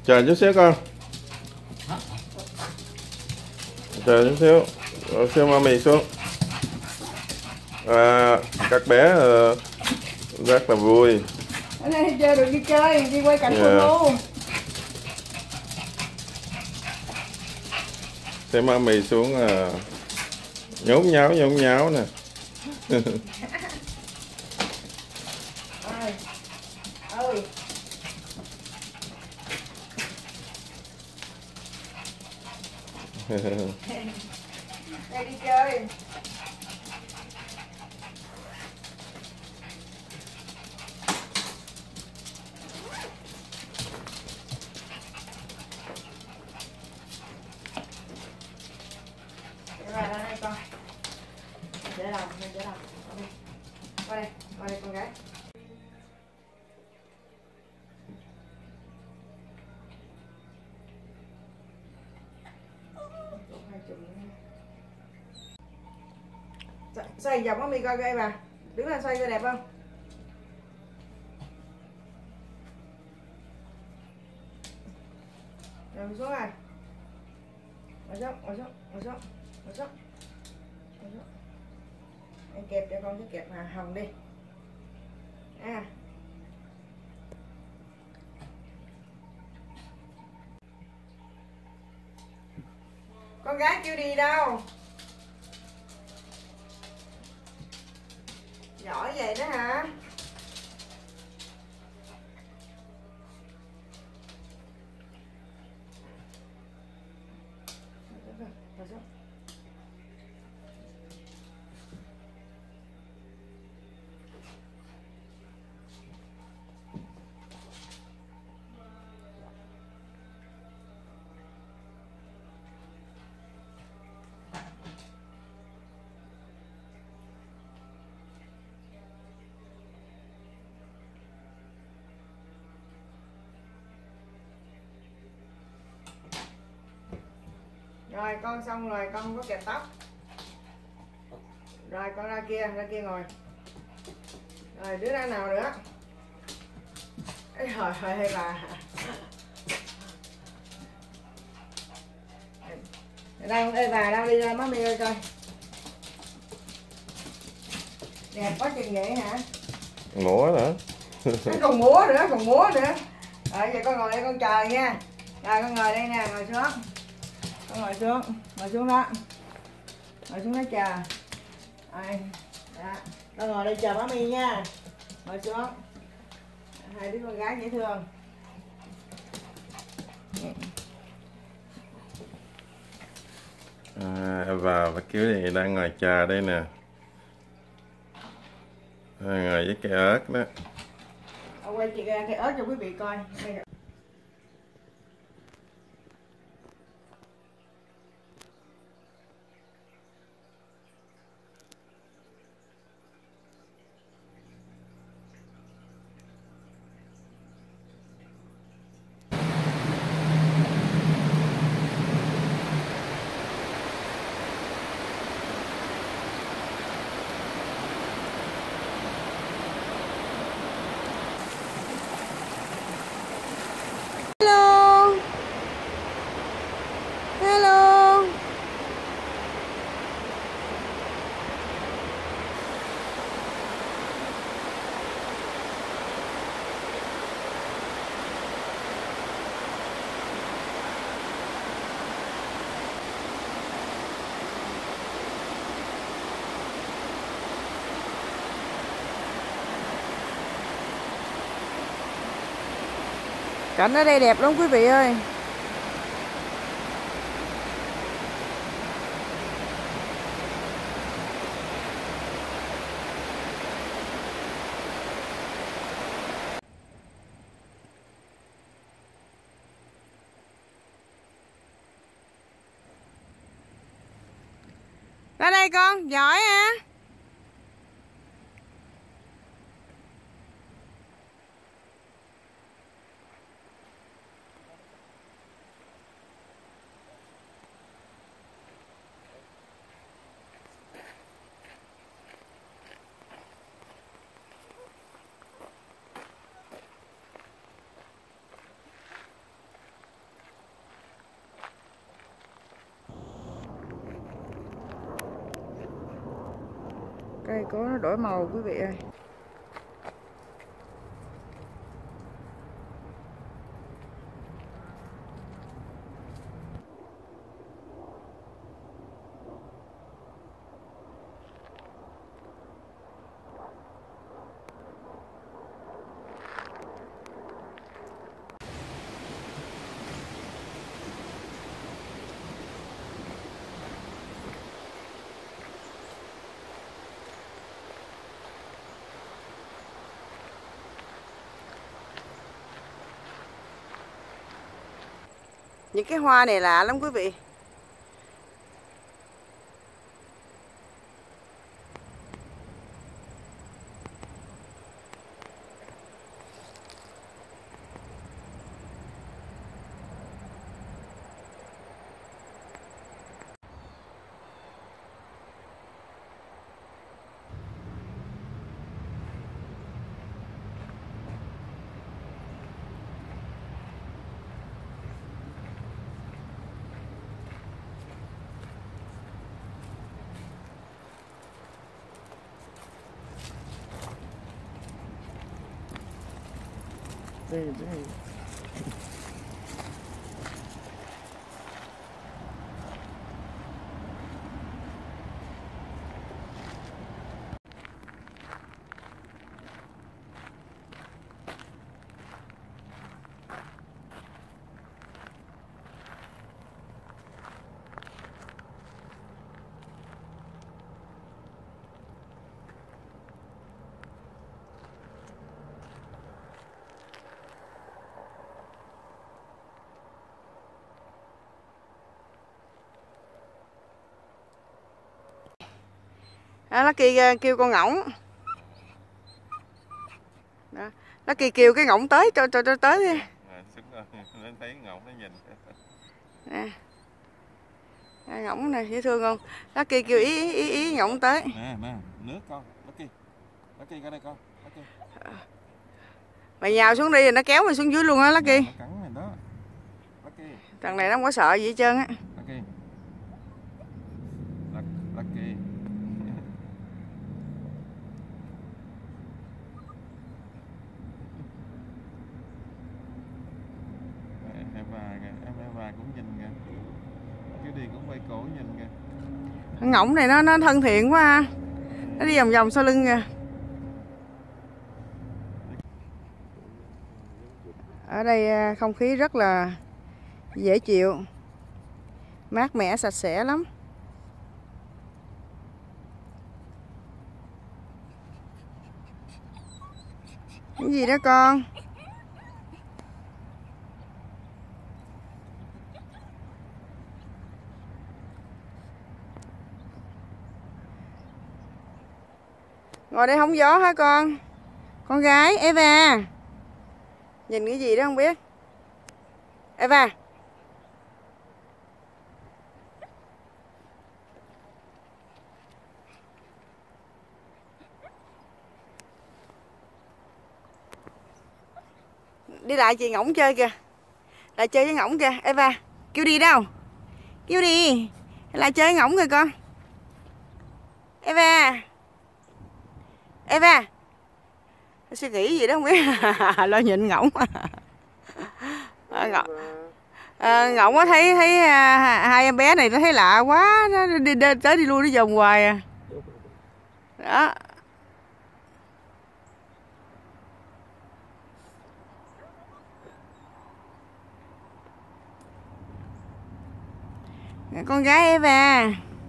Chờ chút xíu con. Chờ chút xíu. Rồi xem mami xuống. Các bé rất là vui. Ở đây chơi được đi chơi, đi quay cảnh phun luôn. Xem mami xuống nhốn nháo nè. Đây đi chơi. Ra đây con. Để làm, để làm. Qua đây con gái. Xoay vòng mami coi coi bà. Đứng lên xoay coi đẹp không? Rồi xuống rồi. Ngồi xuống. Anh kẹp cho con cái kẹp mà hồng đi. Con gái chưa đi đâu. Giỏi vậy đó hả? Rồi con xong rồi, con không có kẹp tóc. Rồi con ra kia ngồi. Rồi đứa ra nào nữa? Ê trời ơi hay bà. Đâu ê bà đâu đi ra mami ơi coi. Đẹp quá chừng vậy hả? Múa nữa. Còn múa nữa. Rồi giờ con ngồi đây con chờ nha. Rồi con ngồi đây nè, ngồi xuống. Con ngồi xuống đó. Ngồi xuống đó chờ. Rồi. Đó. Con ngồi đây chờ mami nha. Ngồi xuống. Hai đứa con gái dễ thương. Và kiểu gì đang ngồi chờ đây nè. Ngồi với cây ớt đó. Quay chị ra cây ớt cho quý vị coi. Cảnh ở đây đẹp lắm quý vị ơi. Ra đây con, giỏi hả? Đây có nó đổi màu quý vị ơi. Những cái hoa này lạ lắm quý vị. Đây. Lucky kêu con ngỗng. Đó. Lucky kêu cái ngỗng tới cho tới đi. Thấy ngỗng nó nhìn. Ngỗng này dễ thương không? Lucky kêu ý ngỗng tới. Nè, nước con. Lucky ra đây con. Lucky. Mày nhào xuống đi rồi nó kéo mày xuống dưới luôn á Lucky. Nó cắn mày đó. Lucky. Thằng này nó không có sợ gì hết trơn á. Lucky. Lucky. Em bà cũng nhìn kìa. Cái đi cũng quay cổ nhìn kìa. Con ngỗng này nó thân thiện quá ha. Nó đi vòng vòng sau lưng kìa. Ở đây không khí rất là dễ chịu, mát mẻ, sạch sẽ lắm. Cái gì đó con? Ngồi đây hóng gió hả con? Con gái Eva. Nhìn cái gì đó không biết. Eva. Đi lại chị ngỗng chơi kìa. Lại chơi với ngỗng kìa. Eva. Kêu đi đâu? Kêu đi. Lại chơi với ngỗng kìa con. Eva. Eva. Suy nghĩ gì đó không biết. Lo nhịn ngỗng. Ngỗng á thấy hai em bé này nó thấy lạ quá, nó đi tới đi lui nó vòng hoài à. Đó. Con gái Eva.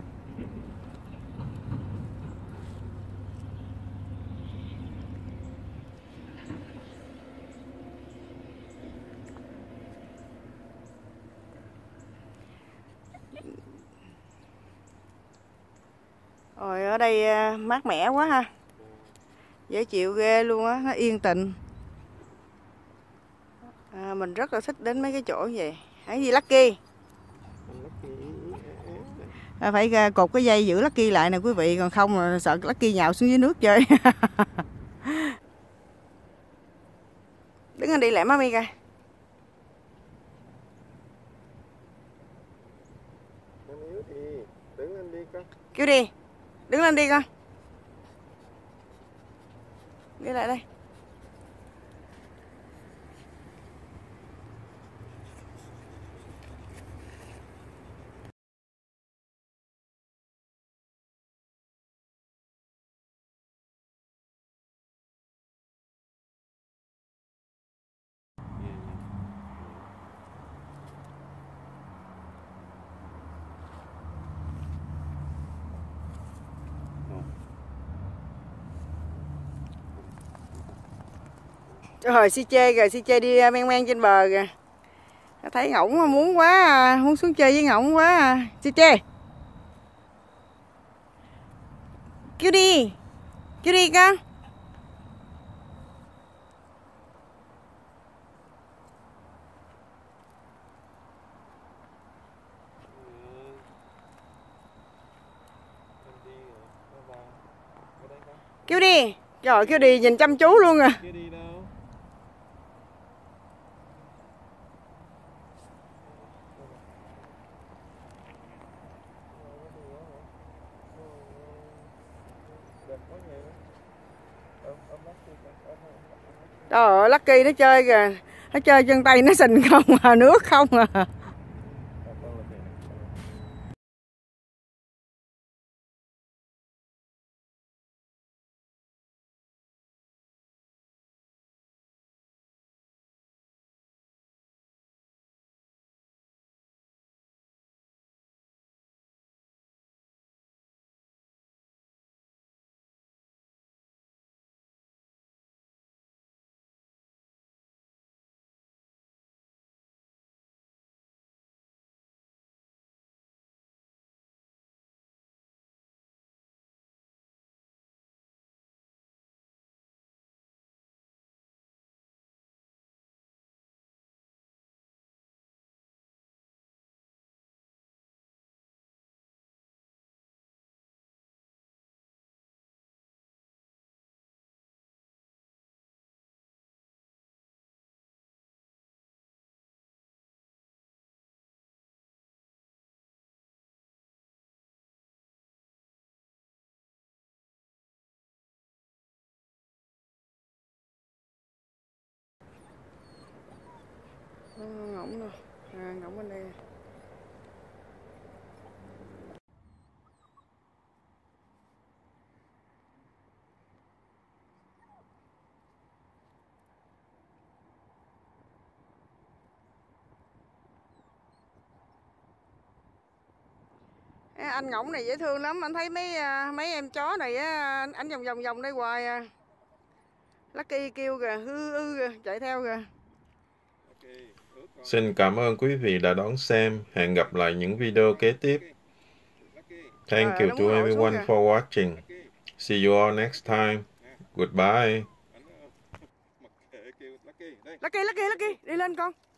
Rồi ở đây mát mẻ quá ha. Dễ chịu ghê luôn á, nó yên tĩnh. Mình rất là thích đến mấy cái chỗ như vậy. Cái gì Lucky? Phải cột cái dây giữ Lucky lại nè quý vị, còn không là sợ Lucky nhào xuống dưới nước chơi. Đứng lên đi lại mami kìa. Đứng lên đi con. Kêu đi. Đứng lên đi con. Đi lại đây. Rồi si chê rồi, si chê đi men men trên bờ kìa. Thấy ngỗng muốn quá, muốn xuống chơi với ngỗng quá. Si chê. Kêu đi con. Kêu đi. Trời, kêu đi nhìn chăm chú luôn à. Trời ơi, Lucky nó chơi kìa. Nó chơi chân tay nó sình không à, nước không à. Ngỗng rồi. Ngỗng bên đây. Anh ngỗng này dễ thương lắm, anh thấy mấy em chó này á, anh vòng vòng đây hoài à. Lucky kêu kìa, kìa, chạy theo kìa. Xin cảm ơn quý vị đã đón xem. Hẹn gặp lại những video kế tiếp. Thank you to everyone for watching. See you all next time. Goodbye. Lucky, đi lên con.